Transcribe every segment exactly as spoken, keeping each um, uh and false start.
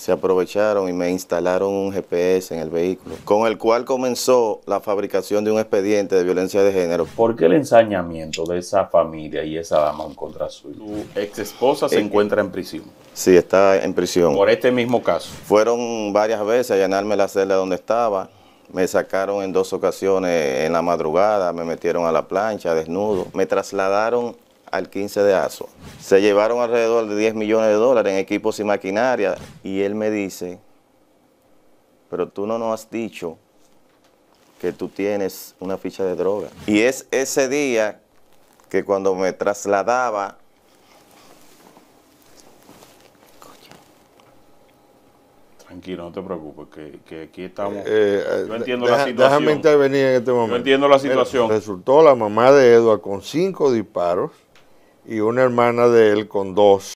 se aprovecharon y me instalaron un G P S en el vehículo, con el cual comenzó la fabricación de un expediente de violencia de género. ¿Por qué el ensañamiento de esa familia y esa dama en contra suya? Tu ex esposa se eh, encuentra en prisión. Sí, está en prisión. Por este mismo caso. Fueron varias veces a allanarme la celda donde estaba. Me sacaron en dos ocasiones en la madrugada, me metieron a la plancha desnudo. Me trasladaron al quince de Azo. Se llevaron alrededor de diez millones de dólares en equipos y maquinaria. Y él me dice, pero tú no nos has dicho que tú tienes una ficha de droga. Y es ese día que cuando me trasladaba, tranquilo, no te preocupes, que, que aquí estamos. Eh, yo entiendo deja, la situación. Déjame intervenir en este momento. Yo entiendo la situación. Mira, resultó la mamá de Edward con cinco disparos y una hermana de él con dos.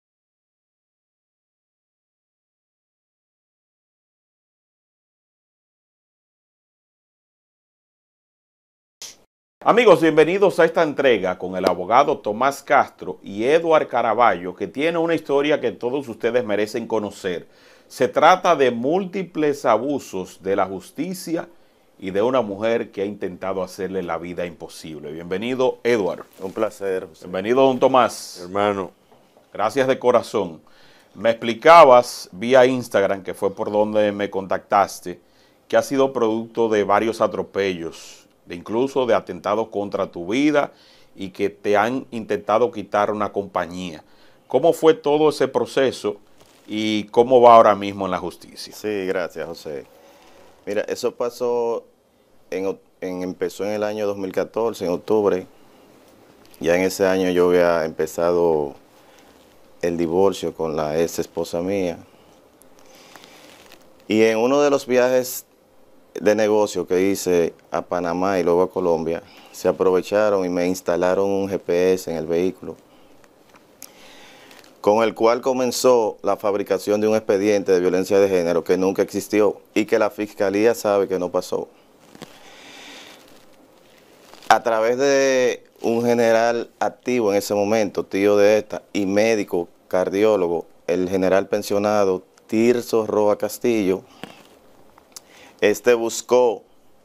Amigos, bienvenidos a esta entrega con el abogado Tomás Castro y Edward Caraballo, que tiene una historia que todos ustedes merecen conocer. Se trata de múltiples abusos de la justicia y de una mujer que ha intentado hacerle la vida imposible. Bienvenido, Edward. Un placer, José. Bienvenido, don Tomás. Hermano. Gracias de corazón. Me explicabas vía Instagram, que fue por donde me contactaste, que ha sido producto de varios atropellos, de incluso de atentados contra tu vida y que te han intentado quitar una compañía. ¿Cómo fue todo ese proceso y cómo va ahora mismo en la justicia? Sí, gracias, José. Mira, eso pasó, en, en, empezó en el año dos mil catorce, en octubre. Ya en ese año yo había empezado el divorcio con la ex esposa mía. Y en uno de los viajes de negocio que hice a Panamá y luego a Colombia, se aprovecharon y me instalaron un G P S en el vehículo, con el cual comenzó la fabricación de un expediente de violencia de género que nunca existió y que la Fiscalía sabe que no pasó. A través de un general activo en ese momento, tío de esta, y médico cardiólogo, el general pensionado Tirso Roa Castillo, este buscó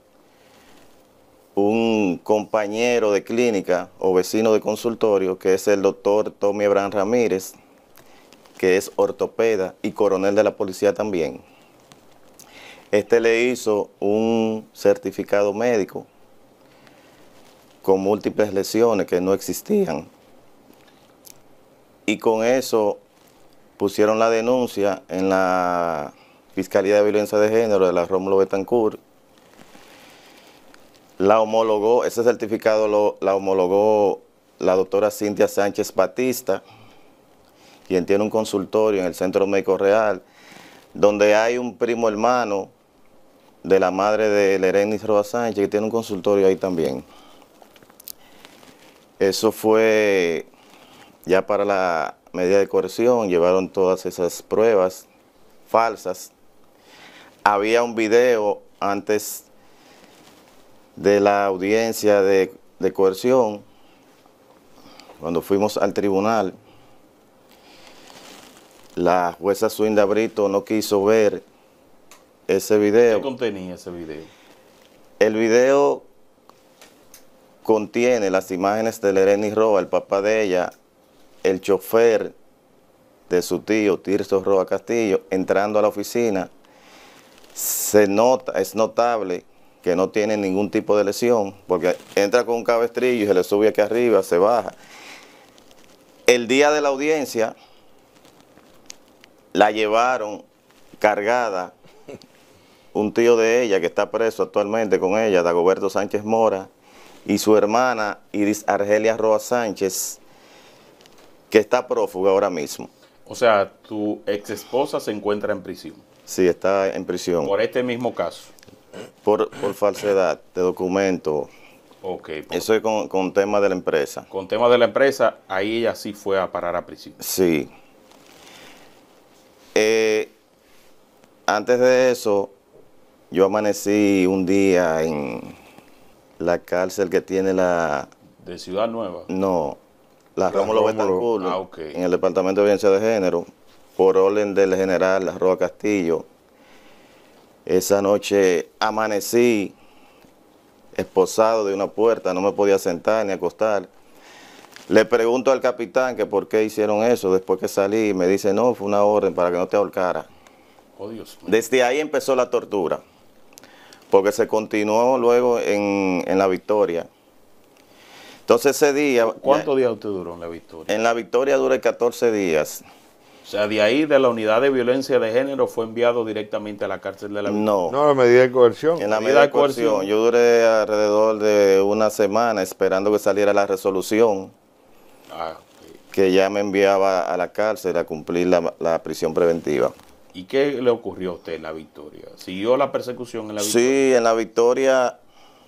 un compañero de clínica o vecino de consultorio, que es el doctor Tommy Abraham Ramírez, que es ortopeda y coronel de la policía también. Este le hizo un certificado médico con múltiples lesiones que no existían. Y con eso pusieron la denuncia en la Fiscalía de Violencia de Género de la Rómulo Betancourt. La homologó, ese certificado lo, la homologó la doctora Cintia Sánchez Batista, quien tiene un consultorio en el Centro Médico Real, donde hay un primo hermano de la madre de Lerenis Roa Sánchez, que tiene un consultorio ahí también. Eso fue ya para la medida de coerción, llevaron todas esas pruebas falsas. Había un video antes de la audiencia de, de coerción, cuando fuimos al tribunal. La jueza Suinda Brito no quiso ver ese video. ¿Qué contenía ese video? El video contiene las imágenes de Lerenis Roa, el papá de ella, el chofer de su tío, Tirso Roa Castillo, entrando a la oficina. Se nota, es notable que no tiene ningún tipo de lesión, porque entra con un cabestrillo y se le sube aquí arriba, se baja. El día de la audiencia la llevaron cargada un tío de ella que está preso actualmente con ella, Dagoberto Sánchez Mora, y su hermana Iris Argelia Roa Sánchez, que está prófuga ahora mismo. O sea, tu ex esposa se encuentra en prisión. Sí, está en prisión. Por este mismo caso. Por, por falsedad de documento. Ok. Por, Eso es con, con tema de la empresa. Con tema de la empresa, ahí ella sí fue a parar a prisión. Sí. Eh, antes de eso, yo amanecí un día en la cárcel que tiene la... ¿De Ciudad Nueva? No, la, la Rómulo Betancourt, ah, okay. en el Departamento de Violencia de Género. por orden del general Roa Castillo. Esa noche amanecí esposado de una puerta, no me podía sentar ni acostar. Le pregunto al capitán que por qué hicieron eso después que salí, y me dice, no, fue una orden para que no te ahorcara. Oh, Dios mío. Desde ahí empezó la tortura, porque se continuó luego en, en La Victoria. Entonces ese día... ¿Cuántos ya, días usted duró en La Victoria? En La Victoria duré catorce días. O sea, de ahí, de la unidad de violencia de género, fue enviado directamente a la cárcel de La Victoria. No. No, la medida de coerción. En la medida medida de de coerción, coerción. yo duré alrededor de una semana esperando que saliera la resolución Ah, ok. que ya me enviaba a la cárcel a cumplir la, la prisión preventiva. ¿Y qué le ocurrió a usted en La Victoria? ¿Siguió la persecución en La Victoria? Sí, en La Victoria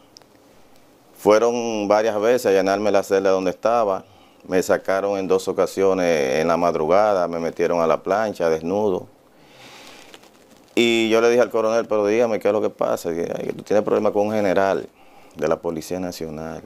fueron varias veces a llenarme la celda donde estaba. Me sacaron en dos ocasiones en la madrugada, me metieron a la plancha desnudo. Y yo le dije al coronel, pero dígame qué es lo que pasa, que, que tú tienes problemas con un general de la Policía Nacional.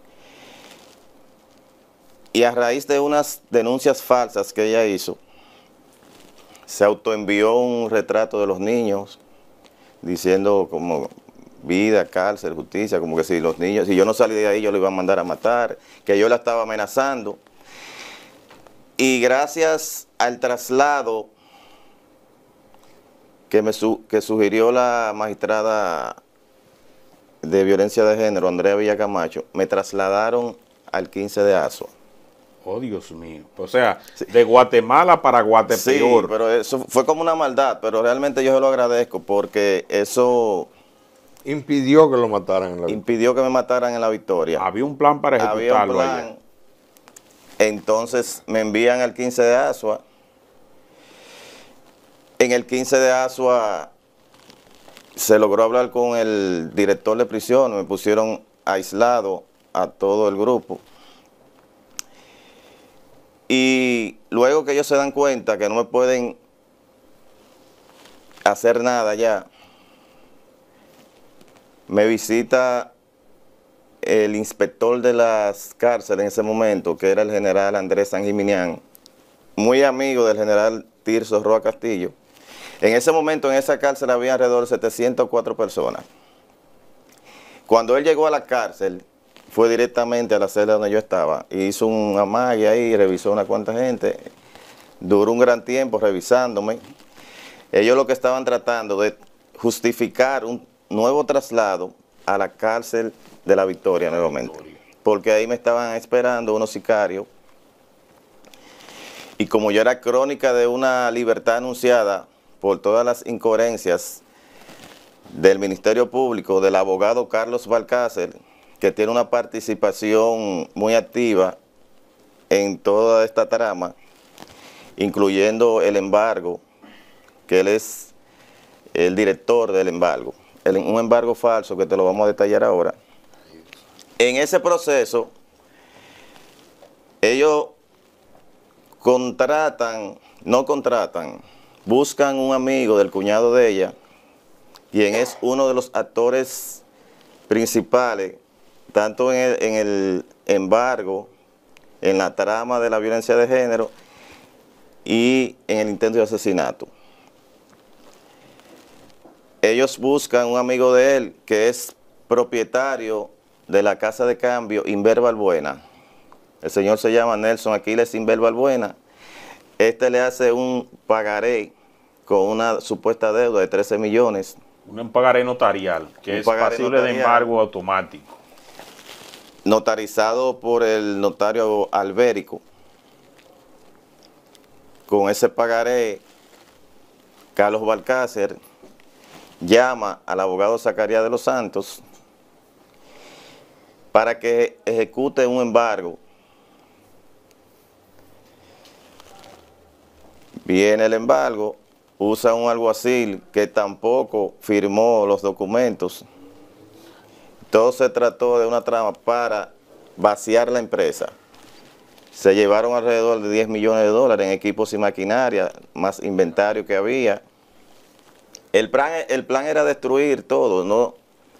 Y a raíz de unas denuncias falsas que ella hizo, se autoenvió un retrato de los niños, diciendo como vida, cárcel, justicia, como que si los niños, si yo no salí de ahí yo lo iba a mandar a matar, que yo la estaba amenazando. Y gracias al traslado que me su, que sugirió la magistrada de violencia de género, Andrea Villacamacho, me trasladaron al quince de Asua. Oh, Dios mío. O sea, sí, de Guatemala para Guatepeor. Sí, pero eso fue como una maldad, pero realmente yo se lo agradezco porque eso... Impidió que lo mataran en La Victoria. Impidió que me mataran en La Victoria. Había un plan para ejecutarlo. Había un plan. Allá. Entonces me envían al quince de Asua. En el quince de Asua se logró hablar con el director de prisión, me pusieron aislado a todo el grupo. Y luego que ellos se dan cuenta que no me pueden hacer nada ya, me visita el inspector de las cárceles en ese momento, que era el general Andrés Sanjiminián, muy amigo del general Tirso Roa Castillo. En ese momento en esa cárcel había alrededor de setecientas cuatro personas. Cuando él llegó a la cárcel, fue directamente a la celda donde yo estaba, hizo un amague ahí, revisó una cuanta gente, duró un gran tiempo revisándome. Ellos lo que estaban tratando de justificar un nuevo traslado a la cárcel de La Victoria nuevamente, porque ahí me estaban esperando unos sicarios, y como yo era crónica de una libertad anunciada por todas las incoherencias del Ministerio Público, del abogado Carlos Balcácer, que tiene una participación muy activa en toda esta trama, incluyendo el embargo, que él es el director del embargo, el, un embargo falso que te lo vamos a detallar ahora. En ese proceso, ellos contratan, no contratan, buscan un amigo del cuñado de ella, quien es uno de los actores principales, tanto en el, en el embargo, en la trama de la violencia de género y en el intento de asesinato. Ellos buscan un amigo de él que es propietario de la casa de cambio Inver Balbuena. El señor se llama Nelson Aquiles Inver Balbuena. Este le hace un pagaré con una supuesta deuda de trece millones. Un pagaré notarial, que es pasible notarial, de embargo automático. Notarizado por el notario Albérico. Con ese pagaré, Carlos Balcácer llama al abogado Zacarías de los Santos para que ejecute un embargo. Viene el embargo, usa un alguacil que tampoco firmó los documentos. Todo se trató de una trama para vaciar la empresa. Se llevaron alrededor de diez millones de dólares en equipos y maquinaria, más inventario que había. El plan, el plan era destruir todo, ¿no?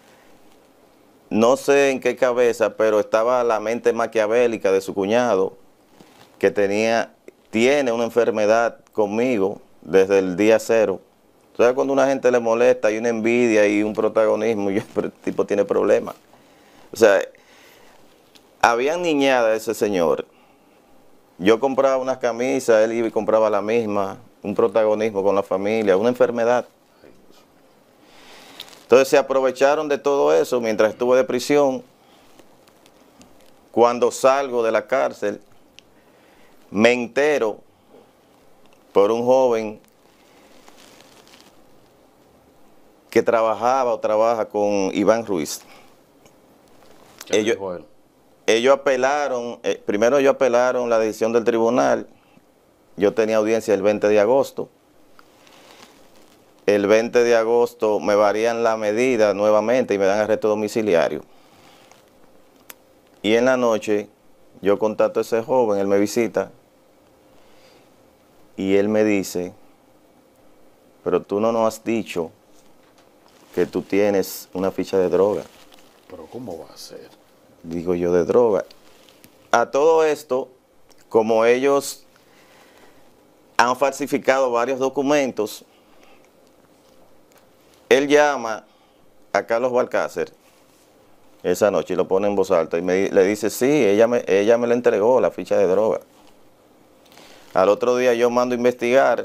No sé en qué cabeza, pero estaba la mente maquiavélica de su cuñado, que tenía, tiene una enfermedad conmigo desde el día cero. Entonces cuando una gente le molesta, hay una envidia y un protagonismo, y el tipo tiene problemas. O sea, habían niñadas de ese señor. Yo compraba unas camisas, él iba y compraba la misma, un protagonismo con la familia, una enfermedad. Entonces se aprovecharon de todo eso mientras estuve de prisión. Cuando salgo de la cárcel, me entero por un joven que trabajaba o trabaja con Iván Ruiz. Ellos, ellos apelaron, eh, primero ellos apelaron la decisión del tribunal. Yo tenía audiencia el veinte de agosto. El veinte de agosto me varían la medida nuevamente y me dan arresto domiciliario. Y en la noche yo contacto a ese joven, él me visita y él me dice, pero tú no nos has dicho que tú tienes una ficha de droga. ¿Pero cómo va a ser? Digo yo, de droga. A todo esto, como ellos han falsificado varios documentos, él llama a Carlos Balcácer esa noche y lo pone en voz alta y me, le dice, sí, ella me, ella me la entregó, la ficha de droga. Al otro día yo mando a investigar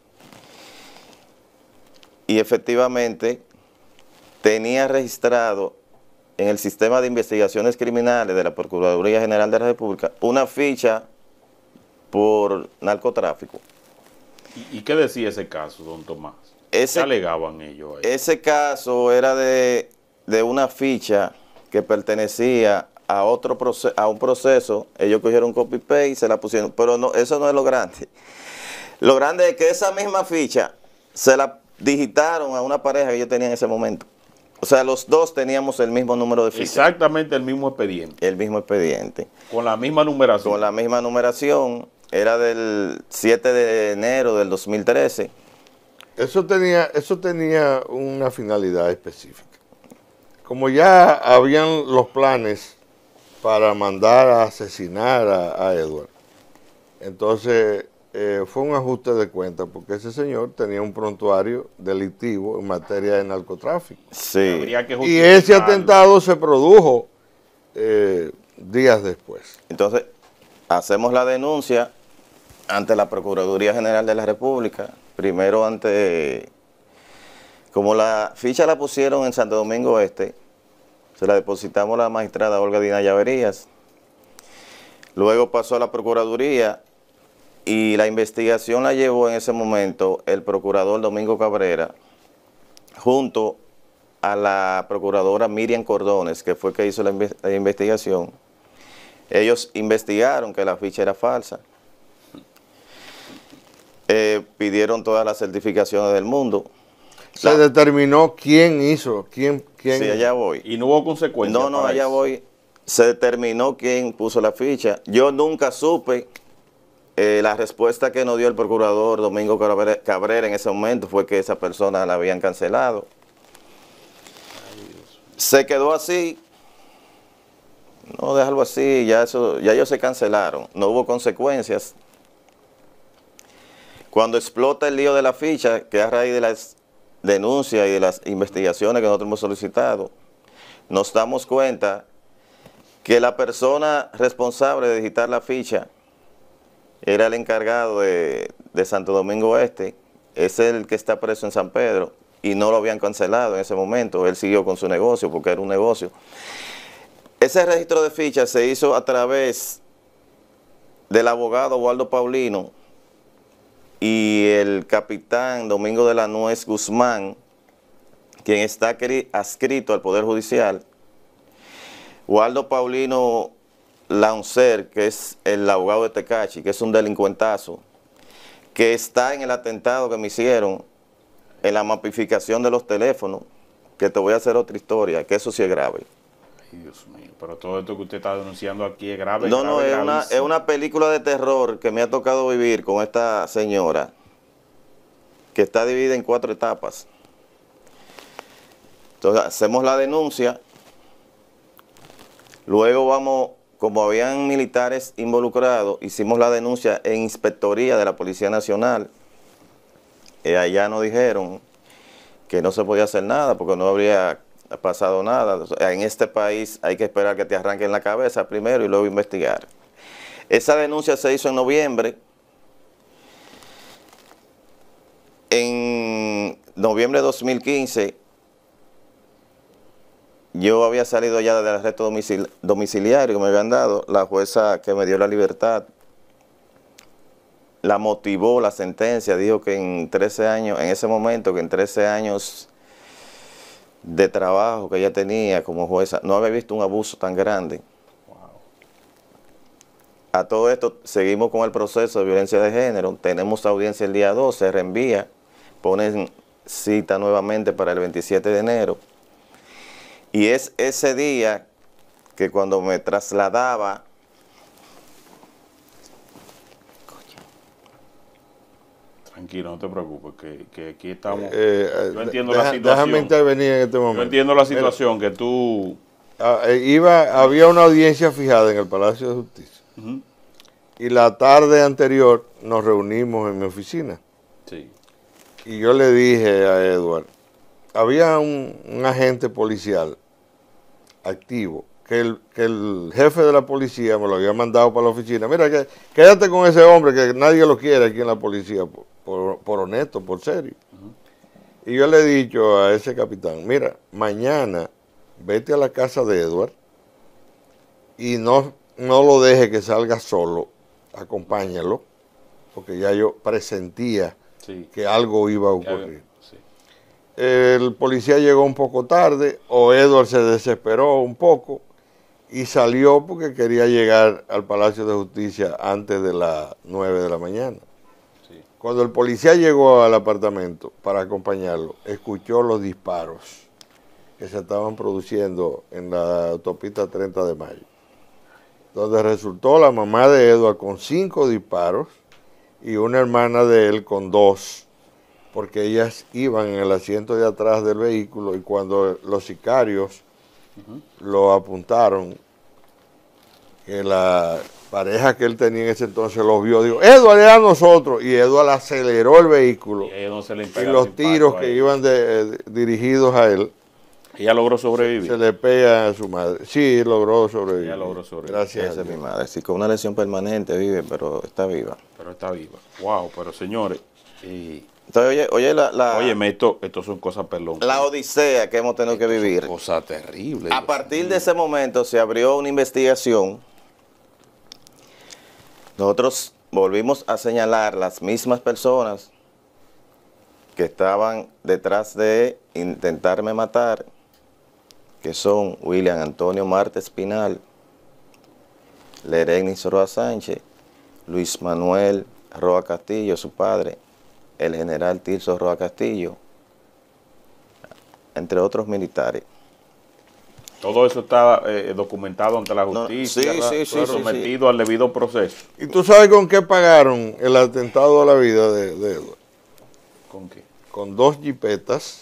y efectivamente tenía registrado en el sistema de investigaciones criminales de la Procuraduría General de la República una ficha por narcotráfico. ¿Y, y qué decía ese caso, don Tomás? Ese, ¿Qué alegaban ellos ahí? Ese caso era de, de una ficha que pertenecía a otro proceso, a un proceso. Ellos cogieron copy-paste y se la pusieron, pero no, eso no es lo grande. Lo grande es que esa misma ficha se la digitaron a una pareja que yo tenía en ese momento. O sea, los dos teníamos el mismo número de ficha. Exactamente el mismo expediente. El mismo expediente. Con la misma numeración. Con la misma numeración. Era del siete de enero del dos mil trece. Eso tenía, eso tenía una finalidad específica. Como ya habían los planes para mandar a asesinar a, a Edward, entonces eh, fue un ajuste de cuenta porque ese señor tenía un prontuario delictivo en materia de narcotráfico. Sí. Habría que Y ese atentado se produjo eh, días después. Entonces, hacemos la denuncia ante la Procuraduría General de la República. Primero ante, como la ficha la pusieron en Santo Domingo Este, se la depositamos a la magistrada Olga Dina Llaverías. Luego pasó a la Procuraduría y la investigación la llevó en ese momento el procurador Domingo Cabrera, junto a la procuradora Miriam Cordones, que fue que hizo la, inve la investigación. Ellos investigaron que la ficha era falsa. Eh, pidieron todas las certificaciones del mundo. Se la, determinó quién hizo, quién, quién. Sí, allá voy. Y no hubo consecuencias. No, no, allá eso. voy. Se determinó quién puso la ficha. Yo nunca supe. Eh, la respuesta que nos dio el procurador Domingo Cabrera en ese momento fue que esa persona la habían cancelado. Se quedó así. No, déjalo así, ya, eso, ya ellos se cancelaron. No hubo consecuencias. Cuando explota el lío de la ficha, que a raíz de las denuncias y de las investigaciones que nosotros hemos solicitado, nos damos cuenta que la persona responsable de digitar la ficha era el encargado de, de Santo Domingo Este, es el que está preso en San Pedro, y no lo habían cancelado en ese momento. Él siguió con su negocio porque era un negocio. Ese registro de fichas se hizo a través del abogado Waldo Paulino y el capitán Domingo de la Nuez Guzmán, quien está adscrito al Poder Judicial. Waldo Paulino Launcer, que es el abogado de Tecachi, que es un delincuentazo, que está en el atentado que me hicieron, en la mapificación de los teléfonos, que te voy a hacer otra historia, que eso sí es grave. Ay, Dios mío, pero todo esto que usted está denunciando aquí es grave. No, grave, no, es una, es una película de terror que me ha tocado vivir con esta señora, que está dividida en cuatro etapas. Entonces, hacemos la denuncia, luego vamos, como habían militares involucrados, hicimos la denuncia en inspectoría de la Policía Nacional. eh, allá nos dijeron que no se podía hacer nada porque no habría pasado nada. O sea, en este país hay que esperar que te arranquen la cabeza primero y luego investigar. Esa denuncia se hizo en noviembre. En noviembre de dos mil quince, yo había salido ya del arresto domicil domiciliario que me habían dado. La jueza que me dio la libertad la motivó la sentencia, dijo que en trece años, en ese momento, que en trece años de trabajo que ella tenía como jueza, no había visto un abuso tan grande. Wow. A todo esto, seguimos con el proceso de violencia de género, tenemos audiencia el día dos, se reenvía, ponen cita nuevamente para el veintisiete de enero, y es ese día que cuando me trasladaba Tranquilo, no te preocupes, que, que aquí estamos. Eh, yo entiendo deja, la situación. Déjame intervenir en este momento. Yo entiendo la situación. Mira, que tú... Uh, iba, había una audiencia fijada en el Palacio de Justicia. Uh-huh. Y la tarde anterior nos reunimos en mi oficina. Sí. Y yo le dije a Edward, había un, un agente policial activo, que el, que el jefe de la policía me lo había mandado para la oficina. Mira, que, quédate con ese hombre que nadie lo quiere aquí en la policía. Por, Por, por honesto, por serio. Uh-huh. Y yo le he dicho a ese capitán, mira, mañana vete a la casa de Edward y no, no lo deje que salga solo, acompáñalo, porque ya yo presentía sí. que algo iba a ocurrir. Sí. El policía llegó un poco tarde, o Edward se desesperó un poco y salió porque quería llegar al Palacio de Justicia antes de las nueve de la mañana. Cuando el policía llegó al apartamento para acompañarlo, escuchó los disparos que se estaban produciendo en la autopista treinta de mayo, donde resultó la mamá de Edward con cinco disparos y una hermana de él con dos, porque ellas iban en el asiento de atrás del vehículo y cuando los sicarios uh-huh. lo apuntaron, que la pareja que él tenía en ese entonces los vio, dijo, Edward era nosotros, y Edward aceleró el vehículo y, no se le y los tiros que iban de, de, dirigidos a él. Ella logró sobrevivir. Se, se le pega a su madre. Sí, logró sobrevivir. Ella logró sobrevivir. Gracias. Esa es mi madre. Sí, con una lesión permanente vive, pero está viva. Pero está viva. Wow, pero señores. Y... Entonces, oye, oye, la, la, oye, esto, esto son cosas, perdón. La odisea que hemos tenido esto que vivir. Son cosas terribles. A partir mío. de ese momento se abrió una investigación. Nosotros volvimos a señalar las mismas personas que estaban detrás de intentarme matar, que son William Antonio Marte Espinal, Lerenis Roa Sánchez, Luis Manuel Roa Castillo, su padre, el general Tirso Roa Castillo, entre otros militares. Todo eso está eh, documentado ante la justicia, no, sí, sí, sí, sometido sí, sí. al debido proceso. ¿Y tú sabes con qué pagaron el atentado a la vida de, de Edward? ¿Con qué? Con dos jipetas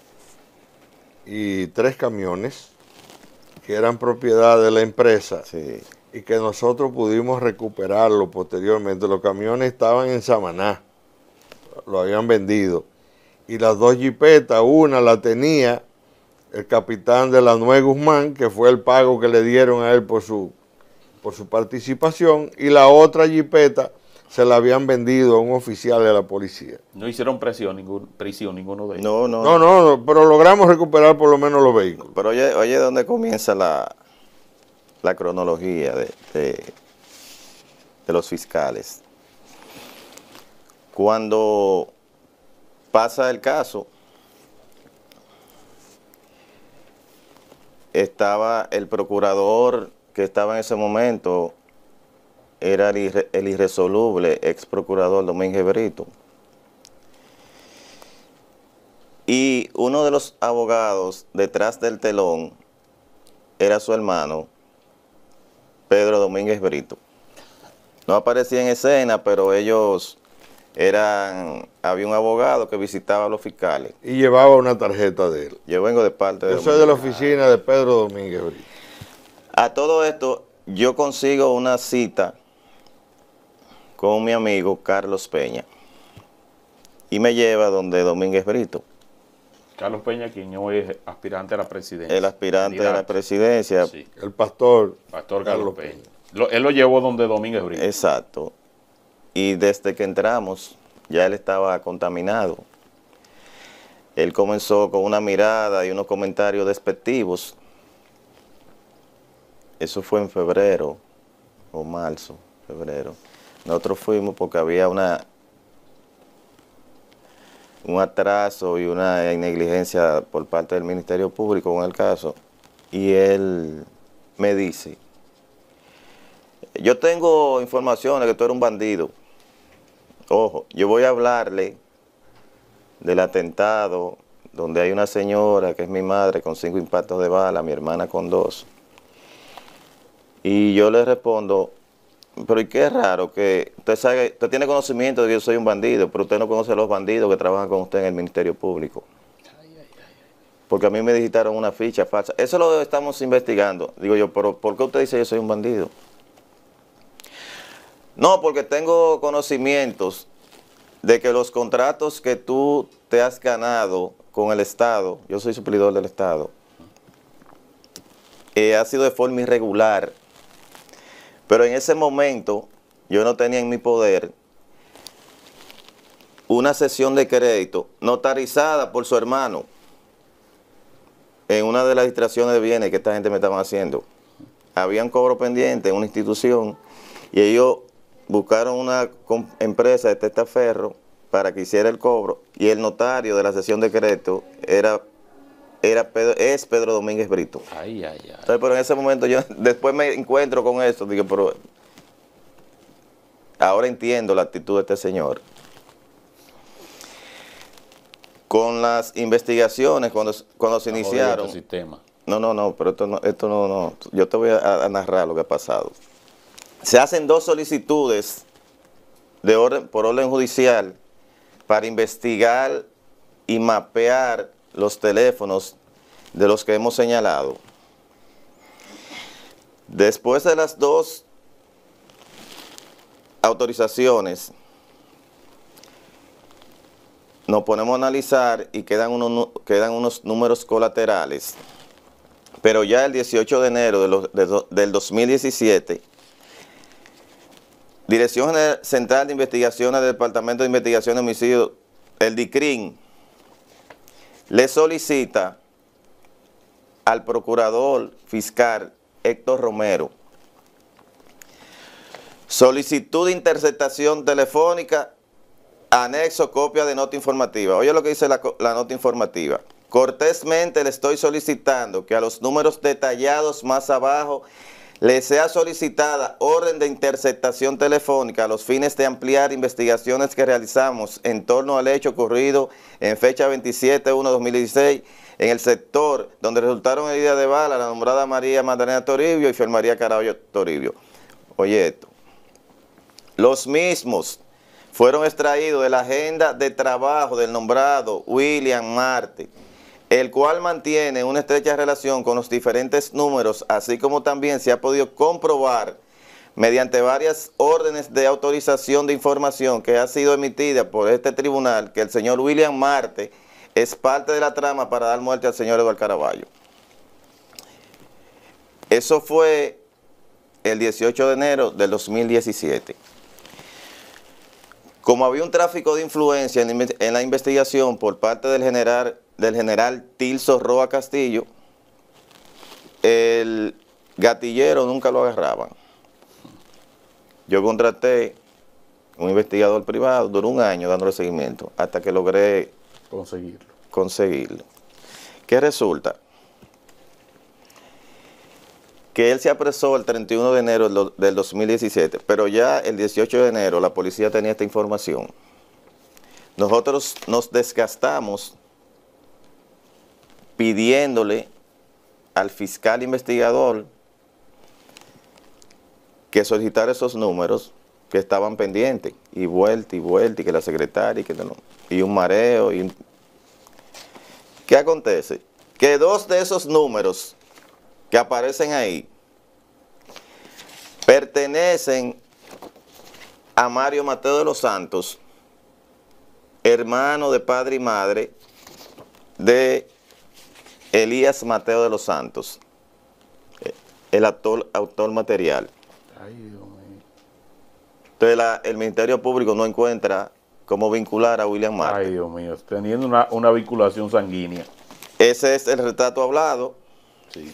y tres camiones que eran propiedad de la empresa sí. y que nosotros pudimos recuperarlo posteriormente. Los camiones estaban en Samaná, lo habían vendido. Y las dos jipetas, una la tenía el capitán de la Nue Guzmán, que fue el pago que le dieron a él por su, por su participación, y la otra jipeta se la habían vendido a un oficial de la policía. No hicieron presión, ningún, prisión ninguno de ellos. No, no, no, no, no, pero logramos recuperar por lo menos los vehículos. Pero oye, oye, ¿dónde comienza la, la cronología de, de, de los fiscales? Cuando pasa el caso, estaba el procurador que estaba en ese momento, era el, irre, el irresoluble ex procurador Domínguez Brito. Y uno de los abogados detrás del telón era su hermano, Pedro Domínguez Brito. No aparecía en escena, pero ellos eran, había un abogado que visitaba a los fiscales. Y llevaba una tarjeta de él. Yo vengo de parte de... Yo soy de la oficina de Pedro Domínguez Brito. A todo esto, yo consigo una cita con mi amigo Carlos Peña. y me lleva donde Domínguez Brito. Carlos Peña, quien hoy es aspirante a la presidencia. El aspirante Candidato. a la presidencia. Sí. El pastor. Pastor Carlos Peña. Lo, él lo llevó donde Domínguez Brito. Exacto. Y desde que entramos, ya él estaba contaminado. Él comenzó con una mirada y unos comentarios despectivos. Eso fue en febrero o marzo, febrero. Nosotros fuimos porque había una un atraso y una negligencia por parte del Ministerio Público en el caso. Y él me dice, yo tengo informaciones que tú eres un bandido. Ojo, yo voy a hablarle del atentado donde hay una señora que es mi madre con cinco impactos de bala, mi hermana con dos. Y yo le respondo, pero ¿y qué raro que usted sabe, usted tiene conocimiento de que yo soy un bandido, pero usted no conoce a los bandidos que trabajan con usted en el Ministerio Público? Porque a mí me digitaron una ficha falsa. Eso lo estamos investigando. Digo yo, pero ¿por qué usted dice que yo soy un bandido? No, porque tengo conocimientos de que los contratos que tú te has ganado con el Estado, yo soy suplidor del Estado, eh, ha sido de forma irregular. Pero en ese momento yo no tenía en mi poder una cesión de crédito notarizada por su hermano en una de las distracciones de bienes que esta gente me estaban haciendo. Había un cobro pendiente en una institución y ellos buscaron una empresa de testaferro para que hiciera el cobro y el notario de la cesión de crédito era, era Pedro, es Pedro Domínguez Brito. Ay, ay, ay. Entonces, pero en ese momento yo después me encuentro con eso, digo, pero ahora entiendo la actitud de este señor. Con las investigaciones, cuando, cuando se iniciaron... Este sistema. No, no, no, pero esto no, esto no, no. Yo te voy a, a narrar lo que ha pasado. Se hacen dos solicitudes de orden, por orden judicial para investigar y mapear los teléfonos de los que hemos señalado. Después de las dos autorizaciones, nos ponemos a analizar y quedan unos, quedan unos números colaterales. Pero ya el dieciocho de enero de los, de, del dos mil diecisiete, Dirección Central de Investigaciones del Departamento de Investigación de Homicidios, el DICRIN, le solicita al procurador fiscal Héctor Romero solicitud de interceptación telefónica, anexo copia de nota informativa. Oye lo que dice la, la nota informativa. Cortésmente le estoy solicitando que a los números detallados más abajo le sea solicitada orden de interceptación telefónica a los fines de ampliar investigaciones que realizamos en torno al hecho ocurrido en fecha veintisiete de enero de dos mil dieciséis en el sector donde resultaron heridas de bala la nombrada María Magdalena Toribio y Fer María Caraballo Toribio. Oye esto, los mismos fueron extraídos de la agenda de trabajo del nombrado William Marte, el cual mantiene una estrecha relación con los diferentes números, así como también se ha podido comprobar mediante varias órdenes de autorización de información que ha sido emitida por este tribunal que el señor William Marte es parte de la trama para dar muerte al señor Eduardo Caraballo. Eso fue el dieciocho de enero del dos mil diecisiete. Como había un tráfico de influencia en la investigación por parte del general, del general Tilso Roa Castillo, el gatillero nunca lo agarraban. Yo contraté un investigador privado, duró un año dándole seguimiento, hasta que logré conseguirlo. conseguirlo. ¿Qué resulta? Que él se apresó el treinta y uno de enero del dos mil diecisiete, pero ya el dieciocho de enero la policía tenía esta información. Nosotros nos desgastamos pidiéndole al fiscal investigador que solicitara esos números que estaban pendientes, y vuelta y vuelta, y que la secretaria, y, que no, y un mareo. Y... ¿Qué acontece? Que dos de esos números que aparecen ahí pertenecen a Mario Mateo de los Santos, hermano de padre y madre de Elías Mateo de los Santos, el autor, autor material. Ay, Dios mío. Entonces la, el Ministerio Público no encuentra cómo vincular a William Marte. Ay, Dios mío, teniendo una, una vinculación sanguínea. Ese es el retrato hablado. Sí.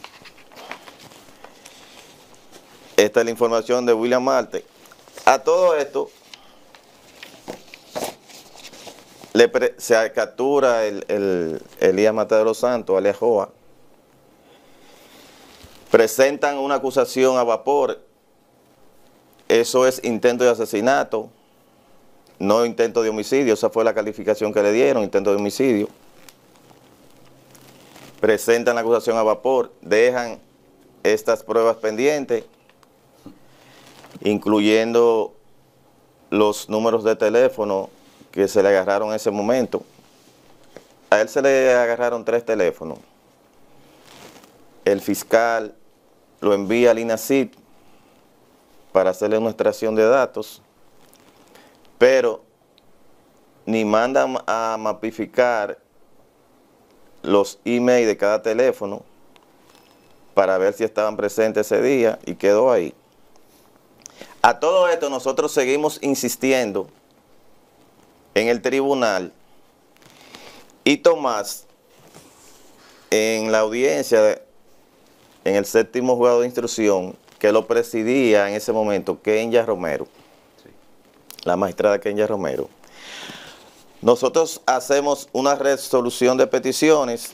Esta es la información de William Marte. A todo esto le pre, se captura el, el Elías Mateo de los Santos, alias Joa. Presentan una acusación a vapor. Eso es intento de asesinato, no intento de homicidio. Esa fue la calificación que le dieron, intento de homicidio. Presentan la acusación a vapor, dejan estas pruebas pendientes, incluyendo los números de teléfono que se le agarraron en ese momento. A él se le agarraron tres teléfonos. El fiscal lo envía al INACID para hacerle una extracción de datos, pero ni mandan a mapificar los emails de cada teléfono para ver si estaban presentes ese día, y quedó ahí. A todo esto nosotros seguimos insistiendo en el tribunal, y Tomás, en la audiencia, de, en el séptimo juzgado de instrucción, que lo presidía en ese momento Kenya Romero, sí. la magistrada Kenya Romero, nosotros hacemos una resolución de peticiones.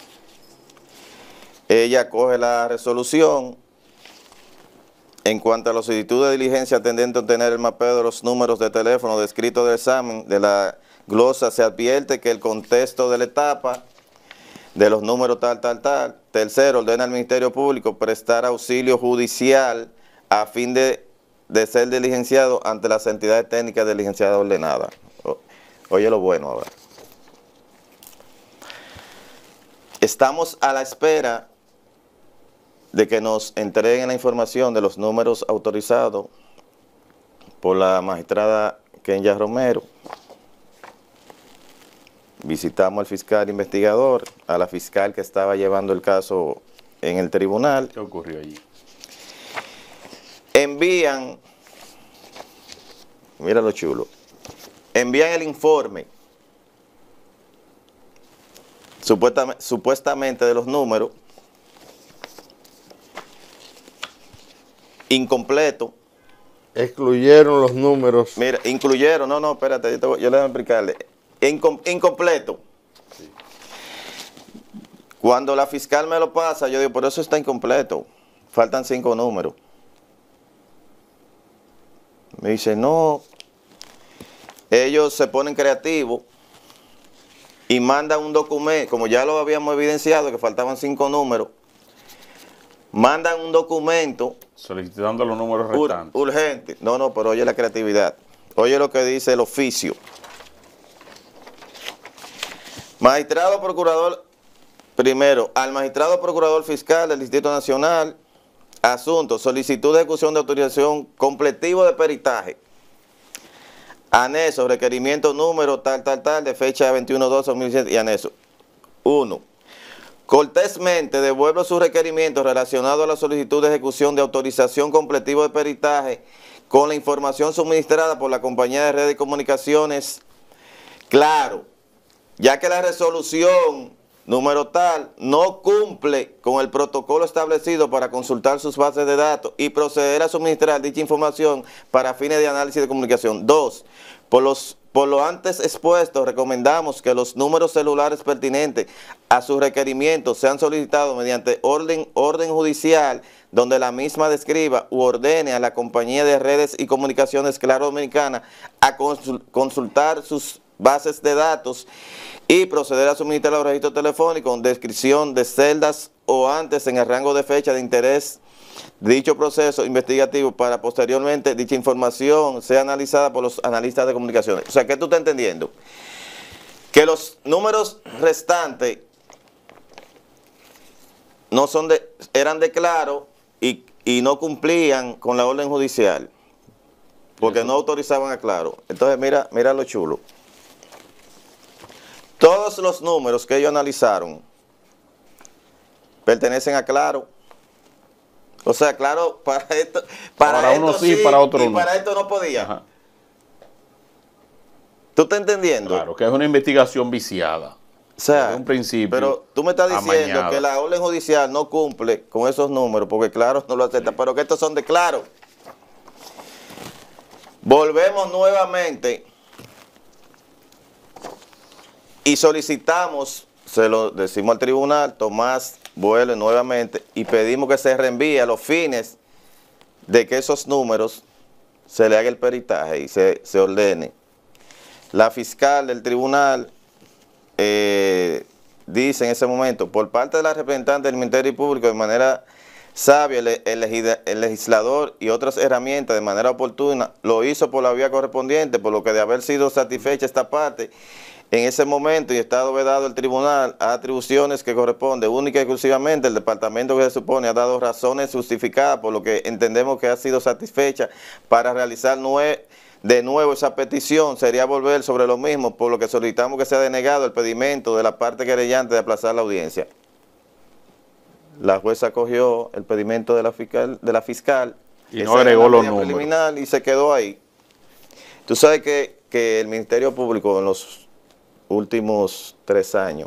Ella coge la resolución. En cuanto a la solicitud de diligencia tendente a obtener el mapeo de los números de teléfono descritos del examen de la glosa, se advierte que el contexto de la etapa de los números tal, tal, tal. Tercero, ordena al Ministerio Público prestar auxilio judicial a fin de, de ser diligenciado ante las entidades técnicas de diligenciada ordenada. Oye lo bueno ahora. Estamos a la espera de que nos entreguen la información de los números autorizados por la magistrada Kenya Romero. Visitamos al fiscal investigador, a la fiscal que estaba llevando el caso en el tribunal. ¿Qué ocurrió allí? Envían, mira lo chulo, envían el informe, supuestamente, supuestamente de los números, incompleto. Excluyeron los números. Mira, incluyeron, no, no, espérate, yo, te voy, yo le voy a explicarle. Incom, incompleto. Sí. Cuando la fiscal me lo pasa, yo digo, por eso está incompleto. Faltan cinco números. Me dice, no. Ellos se ponen creativos y mandan un documento, como ya lo habíamos evidenciado, que faltaban cinco números. Mandan un documento solicitando los números restantes. Ur, urgente. No, no, pero oye la creatividad. Oye lo que dice el oficio. Magistrado Procurador, primero, al Magistrado Procurador Fiscal del Distrito Nacional, asunto, solicitud de ejecución de autorización completivo de peritaje. Anexo, requerimiento número tal, tal, tal, de fecha veintiuno doce dos mil diecisiete y anexo. uno. Cortésmente devuelvo su requerimiento relacionado a la solicitud de ejecución de autorización completivo de peritaje con la información suministrada por la compañía de redes de comunicaciones. Claro, ya que la resolución número tal no cumple con el protocolo establecido para consultar sus bases de datos y proceder a suministrar dicha información para fines de análisis de comunicación. Dos, por los Por lo antes expuesto, recomendamos que los números celulares pertinentes a sus requerimientos sean solicitados mediante orden, orden judicial, donde la misma describa u ordene a la compañía de redes y comunicaciones Claro Dominicana a consultar sus bases de datos y proceder a suministrar los registros telefónicos, descripción de celdas o antes en el rango de fecha de interés dicho proceso investigativo para posteriormente dicha información sea analizada por los analistas de comunicaciones. O sea, ¿qué tú estás entendiendo? Que los números restantes no son de, eran de Claro y, y no cumplían con la orden judicial porque no autorizaban a Claro. Entonces mira, mira lo chulo. Todos los números que ellos analizaron pertenecen a Claro. O sea, Claro, para esto, para, para esto uno sí, para otro y no. para esto no podía. Ajá. ¿Tú estás entendiendo? Claro, que es una investigación viciada. O sea, desde un principio, pero tú me estás diciendo amañada. que la orden judicial no cumple con esos números porque Claro no lo acepta, sí. Pero que estos son de Claro. Volvemos nuevamente y solicitamos, se lo decimos al tribunal, Tomás vuelve nuevamente y pedimos que se reenvíe a los fines de que esos números se le haga el peritaje y se, se ordene. La fiscal del tribunal eh, dice en ese momento, por parte de la representante del Ministerio Público, de manera sabia, el, el, el legislador y otras herramientas de manera oportuna, lo hizo por la vía correspondiente, por lo que de haber sido satisfecha esta parte, en ese momento y estado vedado el tribunal a atribuciones que corresponden única y exclusivamente el departamento que se supone ha dado razones justificadas por lo que entendemos que ha sido satisfecha para realizar nue de nuevo esa petición, sería volver sobre lo mismo, por lo que solicitamos que sea denegado el pedimento de la parte querellante de aplazar la audiencia. La jueza acogió el pedimento de la fiscal, de la fiscal y no agregó los números preliminar y se quedó ahí. Tú sabes que, que el Ministerio Público en los últimos tres años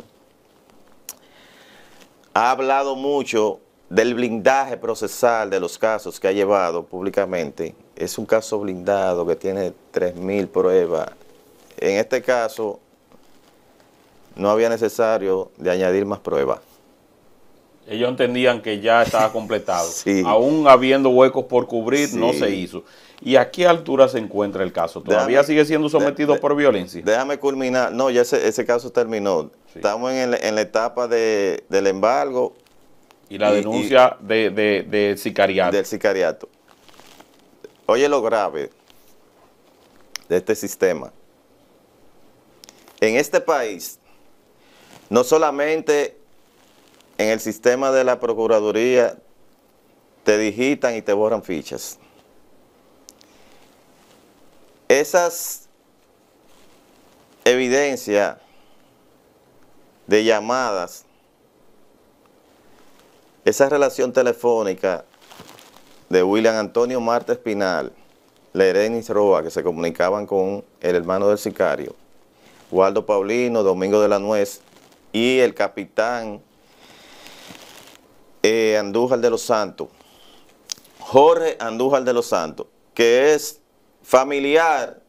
ha hablado mucho del blindaje procesal de los casos que ha llevado públicamente. Es un caso blindado que tiene tres mil pruebas. En este caso no había necesario de añadir más pruebas. Ellos entendían que ya estaba completado. Sí. Aún habiendo huecos por cubrir, sí. No se hizo. ¿Y a qué altura se encuentra el caso? ¿Todavía déjame, sigue siendo sometido de, de, por violencia? Déjame culminar. No, ya ese, ese caso terminó. Sí. Estamos en, el, en la etapa de, del embargo. Y la y, denuncia y, de, de, de sicariato. Del sicariato. Oye lo grave de este sistema. En este país, no solamente en el sistema de la Procuraduría te digitan y te borran fichas. Esas evidencias de llamadas, esa relación telefónica de William Antonio Marte Espinal, Lerenis Roa, que se comunicaban con el hermano del sicario, Waldo Paulino, Domingo de la Nuez y el capitán eh, Andújar de los Santos, Jorge Andújar de los Santos, que es familiar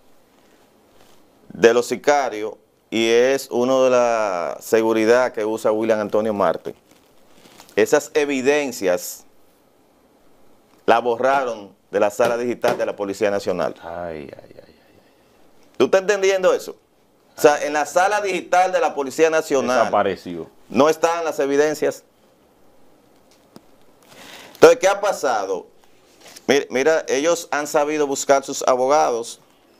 de los sicarios y es uno de la seguridad que usa William Antonio Marte. Esas evidencias la borraron de la sala digital de la Policía Nacional. Ay, ay, ay, ay. ¿Tú estás entendiendo eso? O sea, en la sala digital de la Policía Nacional desapareció. No están las evidencias. Entonces, ¿qué ha pasado? Mira, mira, ellos han sabido buscar sus abogados.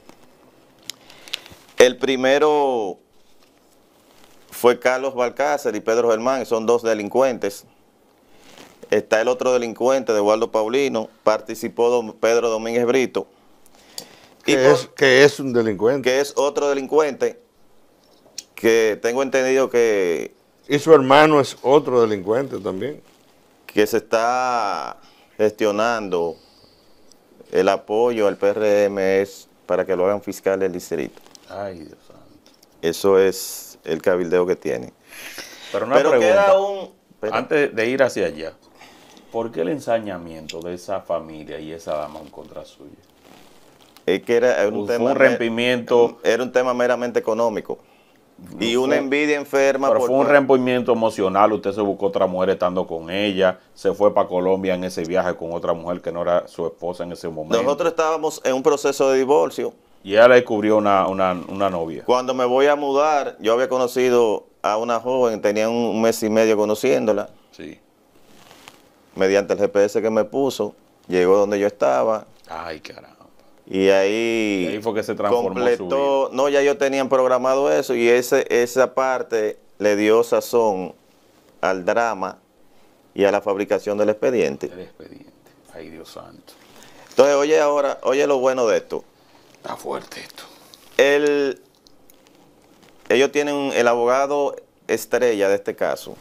El primero fue Carlos Balcácer y Pedro Germán, son dos delincuentes. Está el otro delincuente de Waldo Paulino, participó don Pedro Domínguez Brito. Que, por, es, que es un delincuente. Que es otro delincuente, que tengo entendido que... Y su hermano es otro delincuente también. Que se está gestionando el apoyo al P R M es para que lo hagan fiscal del distrito. Ay, Dios santo. Eso es el cabildeo que tiene. Pero una Pero pregunta, queda un... Pero, antes de ir hacia allá, ¿por qué el ensañamiento de esa familia y esa dama en contra suya? Es que era un, fue tema, un rompimiento... Era un tema meramente económico. No y una fue, envidia enferma. Pero por fue un rompimiento emocional. Usted se buscó otra mujer estando con ella. Se fue para Colombia en ese viaje con otra mujer que no era su esposa en ese momento. Nosotros estábamos en un proceso de divorcio. Y ella le descubrió una, una, una novia. Cuando me voy a mudar, yo había conocido a una joven, tenía un mes y medio conociéndola. Sí. Mediante el G P S que me puso, llegó donde yo estaba. Ay, caramba. Y ahí, y ahí fue que se transformó completó, su vida. No, ya yo tenían programado eso y ese, esa parte le dio sazón al drama y a la fabricación del expediente. El expediente. Ay, Dios santo. Entonces, oye ahora, oye lo bueno de esto. Está fuerte esto. El, ellos tienen un- el abogado estrella de este caso.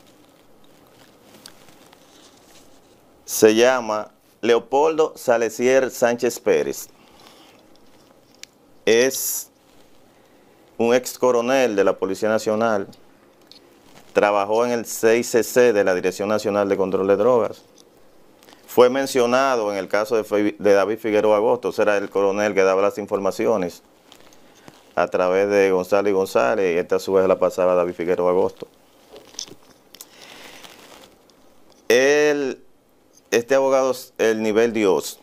Se llama Leopoldo Salesier Sánchez Pérez. Es un ex coronel de la Policía Nacional. Trabajó en el seis C C de la Dirección Nacional de Control de Drogas. Fue mencionado en el caso de, Fe- de David Figueroa Agosto. Era el coronel que daba las informaciones a través de González y González, y esta a su vez la pasaba David Figueroa Agosto. Él, este abogado es el nivel Dios.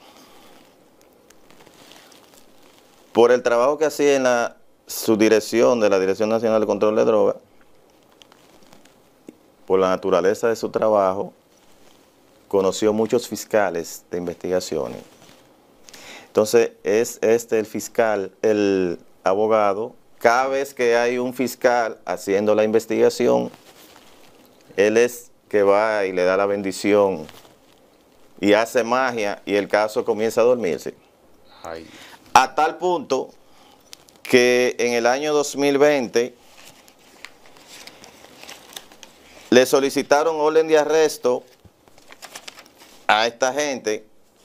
Por el trabajo que hacía en la subdirección de la Dirección Nacional de Control de Drogas, por la naturaleza de su trabajo, conoció muchos fiscales de investigaciones. Entonces, es este el fiscal, el abogado, cada vez que hay un fiscal haciendo la investigación, él es que va y le da la bendición y hace magia y el caso comienza a dormirse. Ay. A tal punto que en el año dos mil veinte le solicitaron orden de arresto a esta gente,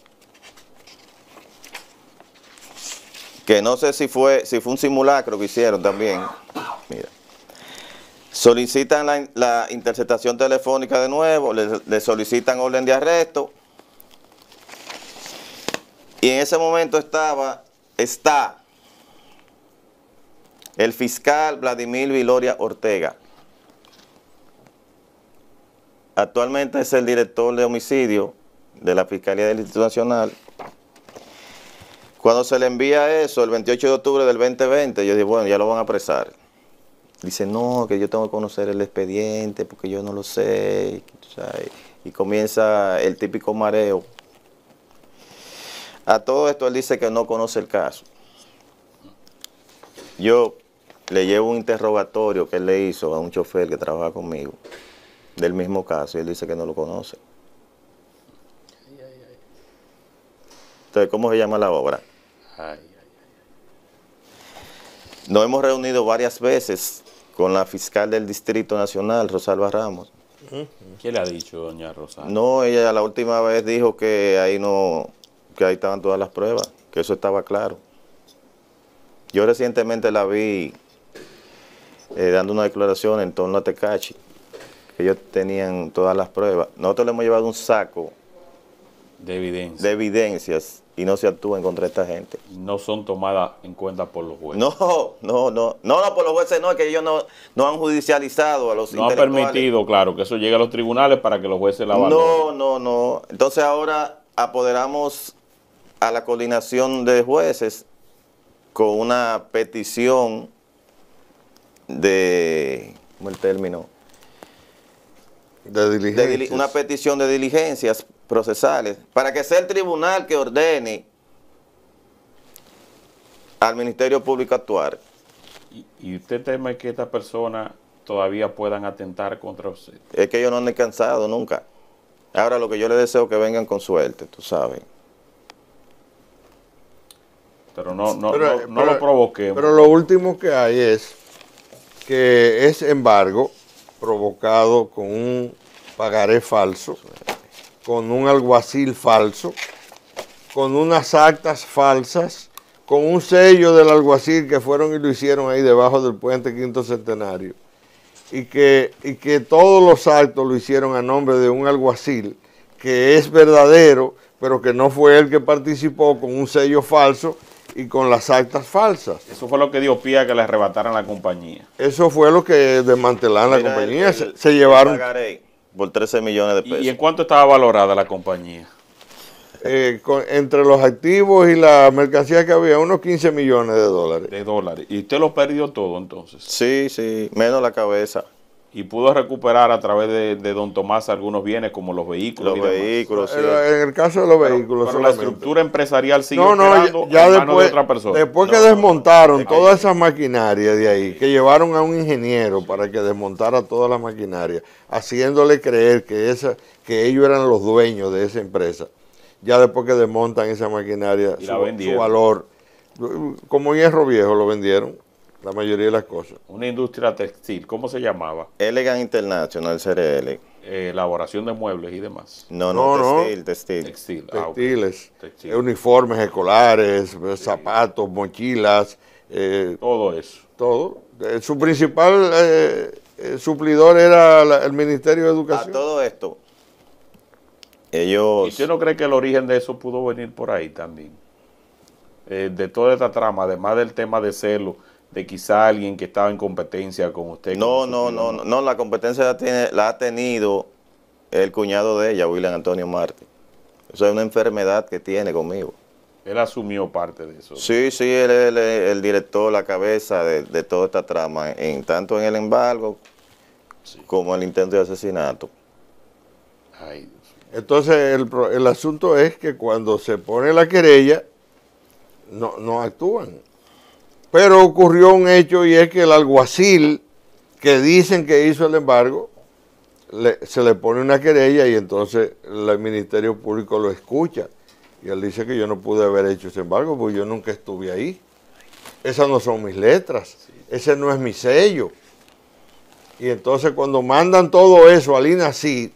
que no sé si fue, si fue un simulacro que hicieron también. Mira. Solicitan la, la interceptación telefónica de nuevo, le, le solicitan orden de arresto. Y en ese momento estaba, está el fiscal Vladimir Viloria Ortega. Actualmente es el director de homicidio de la Fiscalía del Distrito Nacional. Cuando se le envía eso, el veintiocho de octubre del veinte veinte, yo dije, bueno, ya lo van a apresar. Dice, no, que yo tengo que conocer el expediente porque yo no lo sé. ¿Sabes? Y comienza el típico mareo. A todo esto él dice que no conoce el caso. Yo le llevo un interrogatorio que él le hizo a un chofer que trabaja conmigo del mismo caso y él dice que no lo conoce. Entonces, ¿cómo se llama la obra? Ay, ay. Nos hemos reunido varias veces con la fiscal del Distrito Nacional, Rosalba Ramos. ¿Qué le ha dicho doña Rosalba? No, ella la última vez dijo que ahí no, que ahí estaban todas las pruebas, que eso estaba claro. Yo recientemente la vi eh, dando una declaración en torno a Tecachi, que ellos tenían todas las pruebas. Nosotros le hemos llevado un saco De evidencia. de evidencias y no se actúa en contra de esta gente. No son tomadas en cuenta por los jueces. No, no, no, no, no, por los jueces no, es que ellos no, no han judicializado a los No ha intelectuales. permitido, claro, que eso llegue a los tribunales para que los jueces la valoren. No, no, no. Entonces ahora apoderamos a la coordinación de jueces con una petición de, ¿cómo es el término? De De diligencia. dili- una petición de diligencias procesales para que sea el tribunal que ordene al Ministerio Público actuar. Y, y usted teme que estas personas todavía puedan atentar contra usted. Es que ellos no han descansado nunca. Ahora lo que yo les deseo es que vengan con suerte, tú sabes. Pero no, no, Pero, no, no pero- lo provoquemos. Pero lo último que hay es que es embargo provocado con un pagaré falso, con un alguacil falso, con unas actas falsas, con un sello del alguacil que fueron y lo hicieron ahí debajo del puente Quinto Centenario. Y que, y que todos los actos lo hicieron a nombre de un alguacil que es verdadero, pero que no fue él que participó, con un sello falso y con las actas falsas. Eso fue lo que dio pie a que le arrebataran la compañía. Eso fue lo que desmantelaron la Mira, compañía. el- se, el- se el llevaron pagaré por trece millones de pesos. ¿Y, y en cuánto estaba valorada la compañía? eh, con- entre los activos y la mercancía que había, unos quince millones de dólares. De dólares. Y usted lo perdió todo entonces. Sí, sí, menos la cabeza. Y pudo recuperar a través de, de don Tomás algunos bienes como los vehículos. Los y demás. vehículos, sí. En, en el caso de los Pero- vehículos pero la solamente. estructura empresarial sigue No, no, operando ya, ya en manos después, de otra persona. después que No, no, desmontaron no. todas esas maquinarias de ahí, que llevaron a un ingeniero para que desmontara toda la maquinaria, haciéndole creer que esa, que ellos eran los dueños de esa empresa. Ya después que desmontan esa maquinaria, Y su, la vendieron. su valor, como hierro viejo lo vendieron la mayoría de las cosas. Una industria textil, ¿cómo se llamaba? Elegant International, C R L. Eh, elaboración de muebles y demás. No, no, No, no. textil, textil. Textil. ah, ok. Textiles, Textil. eh, uniformes escolares, eh, zapatos, mochilas, eh, Todo eso. todo. Eh, su principal eh, eh, suplidor era la- el Ministerio de A Educación. todo esto, ¿Y ellos... usted no cree que el origen de eso pudo venir por ahí también? Eh, de toda esta trama, además del tema de celo, de quizá alguien que estaba en competencia con usted. No, como no, suplidor, no, no, no, la competencia la, tiene, la ha tenido el cuñado de ella, William Antonio Marte. Eso es una enfermedad que tiene conmigo. Él asumió parte de eso. Sí, sí, él es el, el director, la cabeza de, de toda esta trama, en tanto en el embargo Sí. como el intento de asesinato. Ay, Dios mío. Entonces, el, pro- el asunto es que cuando se pone la querella, no, no actúan. Pero ocurrió un hecho y es que el alguacil que dicen que hizo el embargo, le- se le pone una querella y entonces el Ministerio Público lo escucha. Y él dice que yo no pude haber hecho ese embargo porque yo nunca estuve ahí. Esas no son mis letras, ese no es mi sello. Y entonces cuando mandan todo eso al INACID,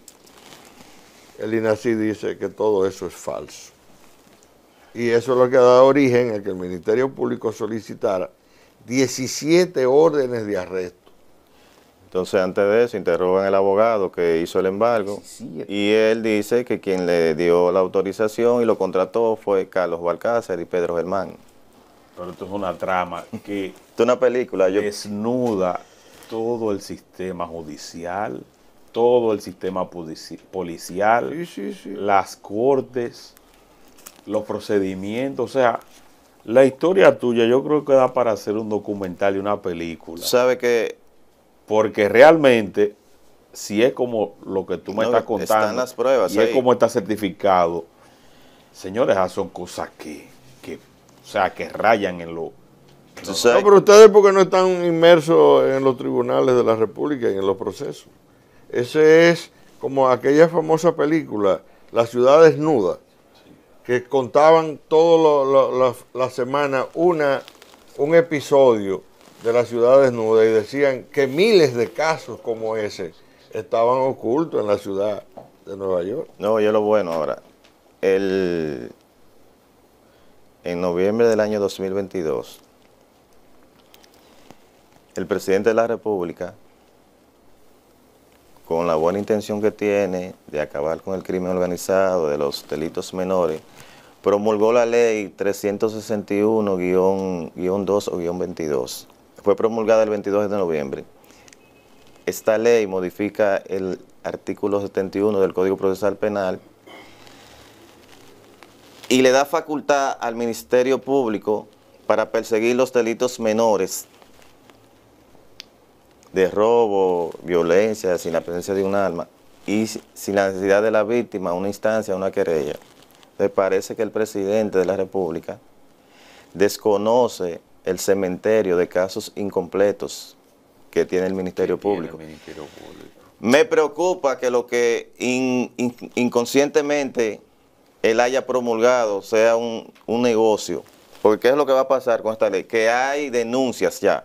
el INACID dice que todo eso es falso. Y eso es lo que ha dado origen a que el Ministerio Público solicitara diecisiete órdenes de arresto. Entonces, antes de eso, interrogan al abogado que hizo el embargo diecisiete. y él dice que quien le dio la autorización y lo contrató fue Carlos Balcácer y Pedro Germán. Pero esto es una trama que Esto es una película. Yo, desnuda todo el sistema judicial, todo el sistema pudici- policial, Sí, sí, sí. las cortes, los procedimientos. O sea, la historia tuya yo creo que da para hacer un documental y una película. sabe que Porque realmente, si es como lo que tú me No, estás están contando, las pruebas y es ahí. como está certificado, señores, esas son cosas que, que, o sea, que rayan en lo... tú No, sabes- pero ustedes porque no están inmersos en los tribunales de la República y en los procesos. Ese es como aquella famosa película, La ciudad desnuda, que contaban toda la semana una, un episodio de la ciudad desnuda y decían que miles de casos como ese estaban ocultos en la ciudad de Nueva York. No, oye lo bueno ahora. El, en noviembre del año dos mil veintidós, el presidente de la República, con la buena intención que tiene de acabar con el crimen organizado, de los delitos menores, promulgó la ley trescientos sesenta y uno guión dos o guión veintidós. Fue promulgada el veintidós de noviembre. Esta ley modifica el artículo setenta y uno del Código Procesal Penal y le da facultad al Ministerio Público para perseguir los delitos menores de robo, violencia, sin la presencia de un arma y sin la necesidad de la víctima, una instancia, una querella. Me parece que el presidente de la República desconoce el cementerio de casos incompletos que tiene el Ministerio que tiene Público. el Ministerio Público. Me preocupa que lo que in- in- inconscientemente él haya promulgado sea un, un negocio. Porque ¿qué es lo que va a pasar con esta ley? Que hay denuncias ya.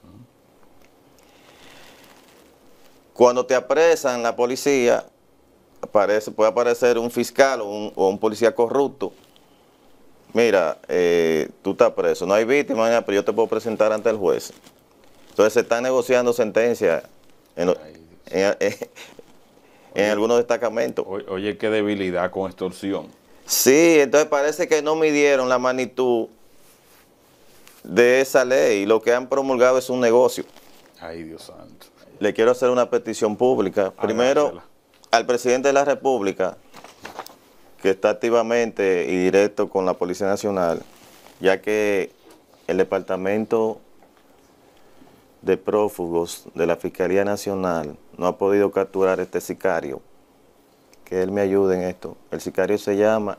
Cuando te apresan la policía, aparece, puede aparecer un fiscal o un, o un policía corrupto. Mira, eh, tú estás preso, no hay víctima, nada, pero yo te puedo presentar ante el juez. Entonces se están negociando sentencias en, lo- Ay, en, en- en algunos destacamentos. Oye, oye, qué debilidad con extorsión. Sí, entonces parece que no midieron la magnitud de esa ley. Lo que han promulgado es un negocio. Ay, Dios santo. Le quiero hacer una petición pública. Primero, Hágasela. al presidente de la República, que está activamente y directo con la Policía Nacional, ya que el Departamento de Prófugos de la Fiscalía Nacional no ha podido capturar este sicario. Que él me ayude en esto. El sicario se llama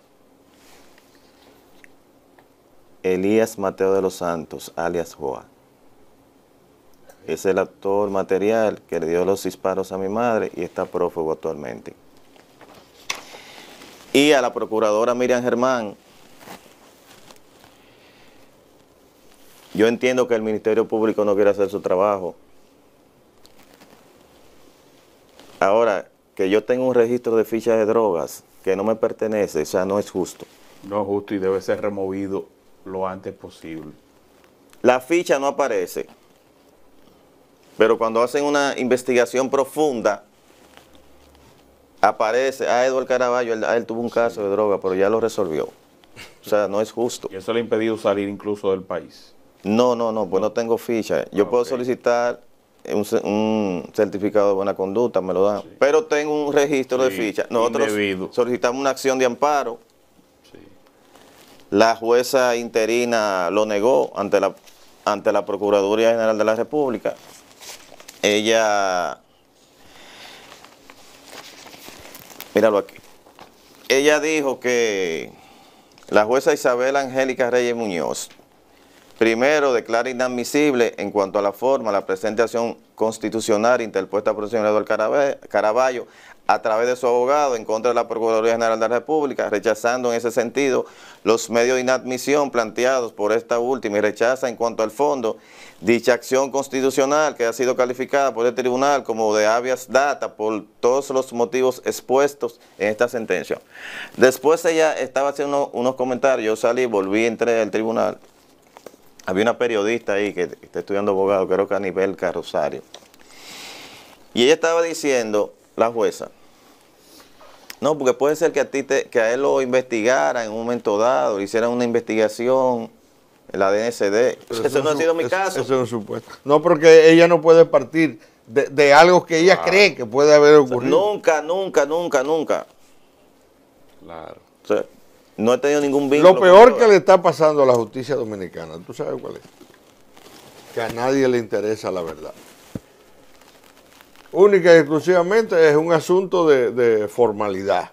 Elías Mateo de los Santos, alias Joa. Es el actor material que le dio los disparos a mi madre y está prófugo actualmente. Y a la procuradora Miriam Germán, Yo entiendo que el Ministerio Público no quiere hacer su trabajo. Ahora, que yo tenga un registro de fichas de drogas que no me pertenece, o sea, no es justo. No es justo y debe ser removido lo antes posible. La ficha no aparece, pero cuando hacen una investigación profunda, aparece, ah, Edward Caraballo, él, él tuvo un caso de droga, pero ya lo resolvió. O sea, no es justo. Y eso le ha impedido salir incluso del país. No, no, no, pues no tengo ficha. Yo Ah, puedo okay. solicitar un, un certificado de buena conducta, me lo dan. Sí. Pero tengo un registro Sí, de ficha. Nosotros indebido. solicitamos una acción de amparo. Sí. La jueza interina lo negó ante la, ante la Procuraduría General de la República. Ella, míralo aquí, ella dijo que la jueza Isabel Angélica Reyes Muñoz, primero, declara inadmisible en cuanto a la forma la presente acción constitucional interpuesta por el señor Edward Caraballo a través de su abogado en contra de la Procuraduría General de la República, rechazando en ese sentido los medios de inadmisión planteados por esta última y rechaza en cuanto al fondo dicha acción constitucional que ha sido calificada por el tribunal como de habeas data por todos los motivos expuestos en esta sentencia. Después ella estaba haciendo unos comentarios, yo salí, volví, entré al tribunal. Había una periodista ahí que está estudiando abogado, creo que Anibel Rosario. Y ella estaba diciendo, la jueza, no, porque puede ser que a ti te, que a él lo investigaran en un momento dado, le hicieran una investigación en la D N C D. Eso, eso no ha sido mi eso, caso. Eso es supuesto. No, porque ella no puede partir de, de algo que ella claro. cree que puede haber ocurrido. O sea, nunca, nunca, nunca, nunca. Claro. O sea, no he tenido ningún vínculo. Lo peor que le está pasando a la justicia dominicana, ¿tú sabes cuál es? Que a nadie le interesa la verdad. Única y exclusivamente es un asunto de, de formalidad.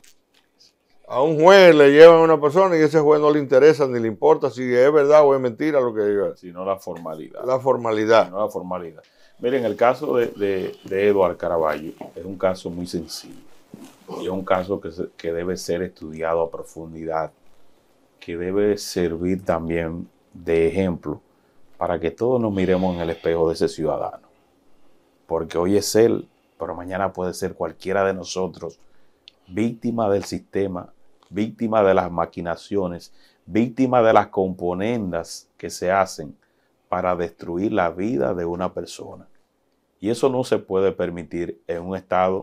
A un juez le llevan a una persona y ese juez no le interesa ni le importa si es verdad o es mentira lo que diga. Sino la formalidad. La formalidad. Sino la formalidad. Miren, el caso de, de, de Edward Caraballo es un caso muy sencillo. Y es un caso que, se, que debe ser estudiado a profundidad, que debe servir también de ejemplo para que todos nos miremos en el espejo de ese ciudadano. Porque hoy es él, pero mañana puede ser cualquiera de nosotros, víctima del sistema, víctima de las maquinaciones, víctima de las componendas que se hacen para destruir la vida de una persona. Y eso no se puede permitir en un Estado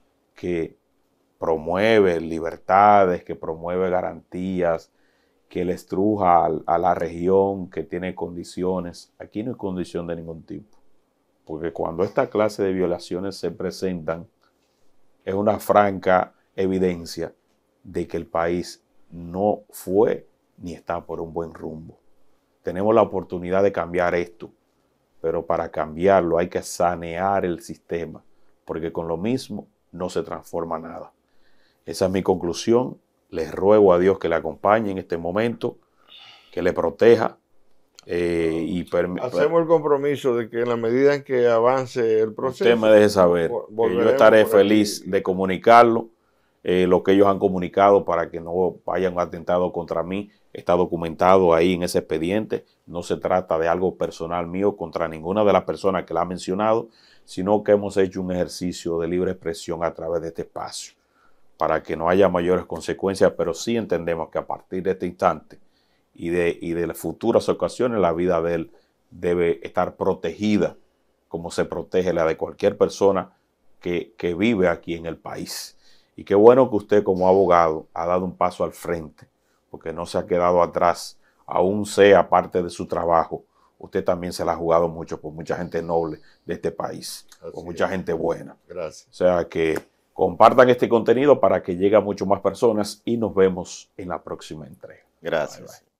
que promueve libertades, que promueve garantías, que le estruja a, a la región, que tiene condiciones. Aquí no hay condición de ningún tipo. Porque cuando esta clase de violaciones se presentan, es una franca evidencia de que el país no fue ni está por un buen rumbo. Tenemos la oportunidad de cambiar esto, pero para cambiarlo hay que sanear el sistema, porque con lo mismo no se transforma nada. Esa es mi conclusión. Les ruego a Dios que le acompañe en este momento, que le proteja. Eh, y Hacemos el compromiso de que en la medida en que avance el proceso, usted me deje saber, que yo estaré feliz de comunicarlo, eh, lo que ellos han comunicado para que no vayan atentado contra mí. Está documentado ahí en ese expediente. No se trata de algo personal mío contra ninguna de las personas que la ha mencionado, sino que hemos hecho un ejercicio de libre expresión a través de este espacio para que no haya mayores consecuencias, pero sí entendemos que a partir de este instante y de, y de las futuras ocasiones, la vida de él debe estar protegida como se protege la de cualquier persona que, que vive aquí en el país. Y qué bueno que usted como abogado ha dado un paso al frente, porque no se ha quedado atrás, aún sea parte de su trabajo. Usted también se la ha jugado mucho por mucha gente noble de este país, Así por mucha es. gente buena. Gracias. O sea que compartan este contenido para que llegue a mucho más personas y nos vemos en la próxima entrega. Gracias. Bye, bye.